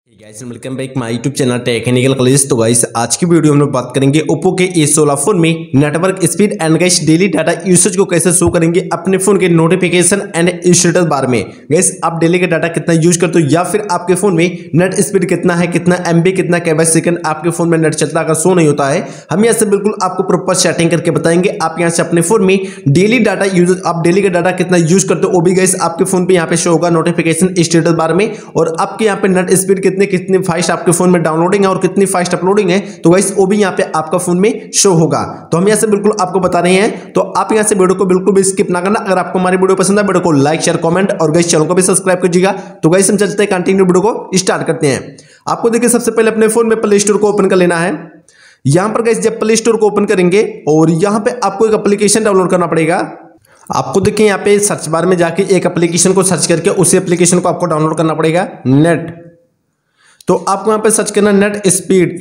Guys welcome back my YouTube channel technical classes. तो guys आज की वीडियो में हम बात करेंगे ओप्पो के A16 फोन में network speed and guys daily data usage को कैसे शो करेंगे अपने फोन के नोटिफिकेशन एंड स्टेटस बार में। गाइस आप डेली का डाटा कितना यूज करते हो या फिर आपके फोन में नेट स्पीड कितना है, कितना MB, कितना KB सेकंड आपके फोन में नेट चलता अगर शो नहीं होता है, हम यहाँ से बिल्कुल आपको प्रॉपर सेटिंग करके बताएंगे। आप यहाँ से अपने फोन में डेली डाटा यूज, आप डेली का डाटा कितना यूज करते हो वो भी गाइस आपके फोन पे यहाँ पे शो होगा नोटिफिकेशन स्टेटस बार में। और आपके यहाँ पे नेट स्पीड कितनी फास्ट आपके फोन में डाउनलोडिंग है और कितनी फास्ट अपलोडिंग है, तो गाइस वो भी यहाँ पे आपका फोन में शो होगा। तो हम यहाँ से बिल्कुल आपको बता रहे हैं, तो आप यहाँ से वीडियो को बिल्कुल भी स्किप ना करना। अगर आपको हमारी वीडियो पसंद है वीडियो को लाइक शेयर कमेंट और गाइस चैनल को भी सब्सक्राइब कीजिएगा। तो गाइस हम चलते हैं कंटिन्यू वीडियो को स्टार्ट करते हैं। आपको देखिए सबसे पहले अपने फोन में प्ले स्टोर को ओपन कर लेना है। यहाँ पर गाइस जब प्ले स्टोर को ओपन करेंगे और यहाँ पे आपको एक एप्लीकेशन डाउनलोड करना पड़ेगा। आपको देखिए यहाँ पे सर्च बार में जाके एक एप्लीकेशन को सर्च करके उसी एप्लीकेशन को आपको डाउनलोड करना पड़ेगा। नेट, तो आपको यहाँ पे सर्च करना नेट स्पीड,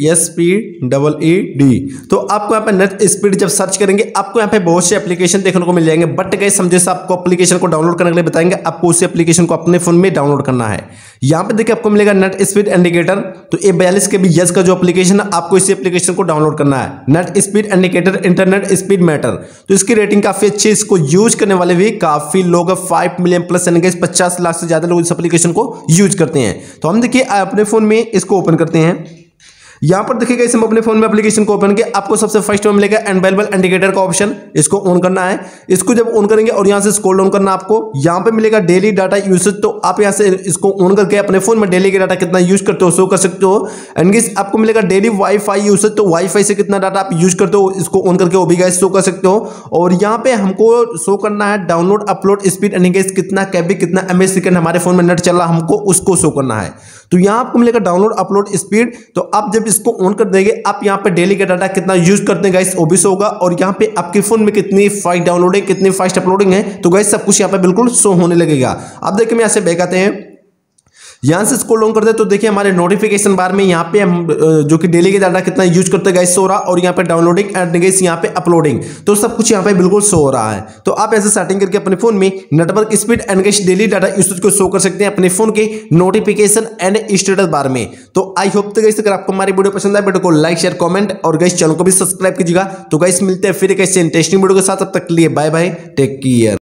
SPEED। तो आपको यहाँ पे नेट स्पीड जब सर्च करेंगे आपको यहाँ पे बहुत से एप्लीकेशन देखने को मिल जाएंगे। बट गाइस हम जैसे आपको एप्लीकेशन को डाउनलोड करने के लिए बताएंगे, आपको उसी एप्लीकेशन को अपने फोन में डाउनलोड करना है। यहाँ पे देखिए आपको मिलेगा नेट स्पीड इंडिकेटर। तो ये 42 KB का जो एप्लीकेशन है आपको इसी एप्लीकेशन को डाउनलोड करना है। Net speed indicator internet speed matter. तो इसकी रेटिंग काफी अच्छी है, इसको यूज करने वाले भी काफी लोग 5 मिलियन प्लस, यानी 50 लाख से ज्यादा लोग इस एप्लीकेशन को यूज करते हैं। तो हम देखिए अपने फोन में इसको ओपन करते हैं। यहां पर देखिएगा इस हम अपने फोन में एप्लीकेशन को ओपन किया, आपको सबसे फर्स्ट में मिलेगा अवेलेबल इंडिकेटर का ऑप्शन, इसको ऑन करना है। इसको जब ऑन करेंगे और यहां से स्क्रॉल डाउन करना आपको, यहां पे मिलेगा डेली डाटा यूसेज। तो आप यहां से इसको ऑन करके अपने फोन में डेली का डाटा कितना यूज करते हो शो कर सकते हो। एंड आपको मिलेगा डेली वाईफाई यूसेज, तो वाईफाई से कितना डाटा आप यूज करते हो इसको ऑन करके वो भी गाइस शो कर सकते हो। और यहाँ पे हमको शो करना है डाउनलोड अपलोड स्पीड, यानी कितना KB कितना MB सेकंड हमारे फोन में नेट चल रहा हमको उसको शो करना है। तो यहाँ आपको मिलेगा डाउनलोड अपलोड स्पीड। तो आप जब इसको ऑन कर देंगे आप यहाँ पे डेली का डाटा कितना यूज करते हैं गाइस वो भी शो होगा। और यहाँ पे आपके फोन में कितनी फास्ट डाउनलोडिंग कितनी फास्ट अपलोडिंग है, तो गाइस सब कुछ यहाँ पे बिल्कुल शो होने लगेगा। अब देखिए हम यहाँ से बैक आते हैं, यहां से स्क्रॉल डाउन करते हैं तो देखिए हमारे नोटिफिकेशन बार में यहाँ पे हम जो कि डेली के डाटा कितना यूज करते हैं गाइस शो रहा। और यहाँ पे डाउनलोडिंग एंड गाइस यहाँ पे अपलोडिंग, तो सब कुछ यहाँ पे बिल्कुल शो हो रहा है। तो आप ऐसे सेटिंग करके अपने फोन में network speed and guys daily data usage को शो कर सकते हैं अपने फोन के नोटिफिकेशन एंड स्टेटस बार में। तो आई होप तो गाइस अगर आपको हमारी वीडियो पसंद आए वीडियो को लाइक शेयर कमेंट और गाइस चैनल को भी सब्सक्राइब कीजिएगा। तो गाइस मिलते हैं फिर एक ऐसे इंटरेस्टिंग वीडियो के साथ, तब तक के लिए बाय बाय, टेक केयर।